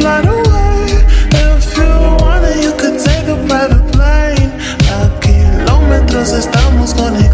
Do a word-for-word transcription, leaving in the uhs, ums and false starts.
fly away. If you want it, you could take a private plane. A kilómetros estamos conectados.